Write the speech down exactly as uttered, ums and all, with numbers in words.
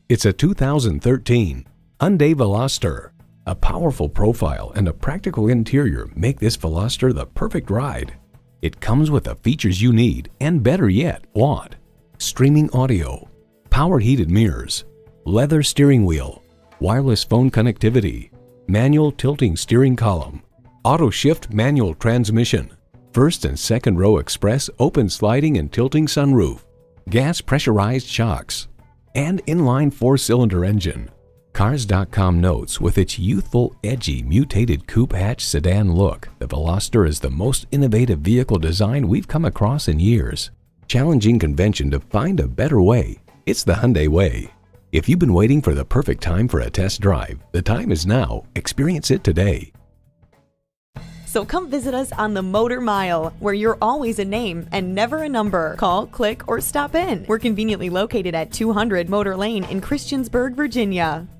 It's a two thousand thirteen Hyundai Veloster. A powerful profile and a practical interior make this Veloster the perfect ride. It comes with the features you need and, better yet, want. Streaming audio, power heated mirrors, leather steering wheel, wireless phone connectivity, manual tilting steering column, auto shift manual transmission, first and second row express open sliding and tilting sunroof, gas pressurized shocks, and inline four-cylinder engine. Cars dot com notes, with its youthful, edgy, mutated coupe hatch sedan look, the Veloster is the most innovative vehicle design we've come across in years. Challenging convention to find a better way. It's the Hyundai way. If you've been waiting for the perfect time for a test drive, the time is now. Experience it today. So come visit us on the Motor Mile, where you're always a name and never a number. Call, click, or stop in. We're conveniently located at two hundred Motor Lane in Christiansburg, Virginia.